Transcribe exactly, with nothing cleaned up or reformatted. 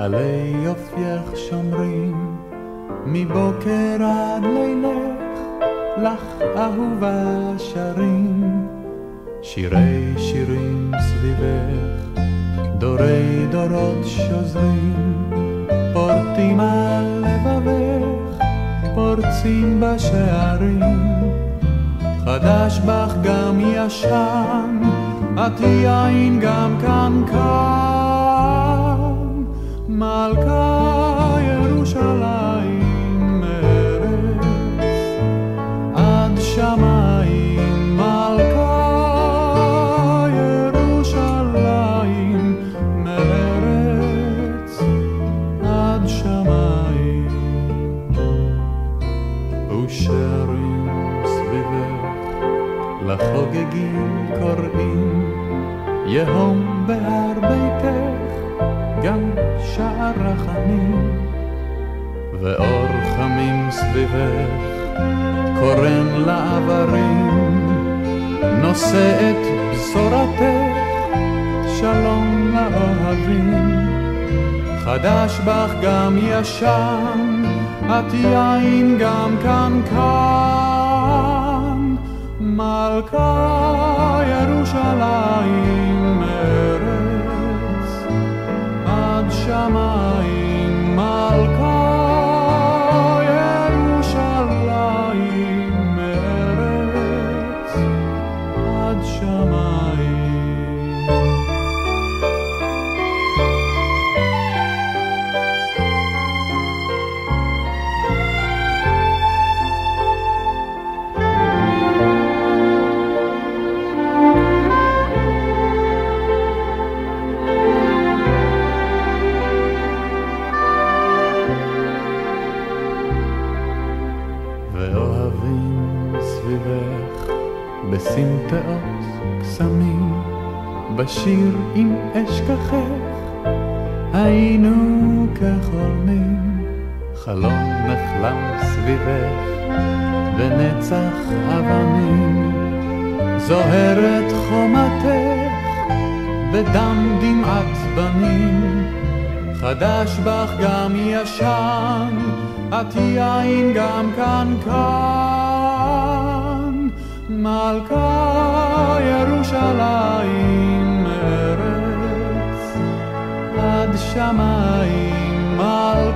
עלי יופייך שומרים מבוקר עד לילך, לך אהובה שרים שירי שירים סביבך, דורי דורות שוזרים, פורטים על לבבך, פורצים בשערים. חדש בך גם ישן, את יין גם כאן כאן, מלכה ירושלים ארץ עד שמיים, מלכה ירושלים מארץ עד שמיים. ושרים סביבך לחוגגים קוראים, יהום בהר ביתך גם שער רחמים, ואור חמים סביבך קורן לעברים, נושא את בשורתך שלום לאוהבים. חדש בך גם ישן, את יין גם כאן כאן, מלכה ירושלים ארץ עד שמיים, מלכה ירושלים ארץ עד שמיים. בסמטאות קסמים, בשיר עם אשכחך, היינו כחולמים. חלום נחלם סביבך בנצח אבנים, זוהרת חומתך בדם דמעת בנים. חדש בך גם ישן, את יין גם כאן כאן, מלכה ירושלים ארץ עד שמיים, מלכה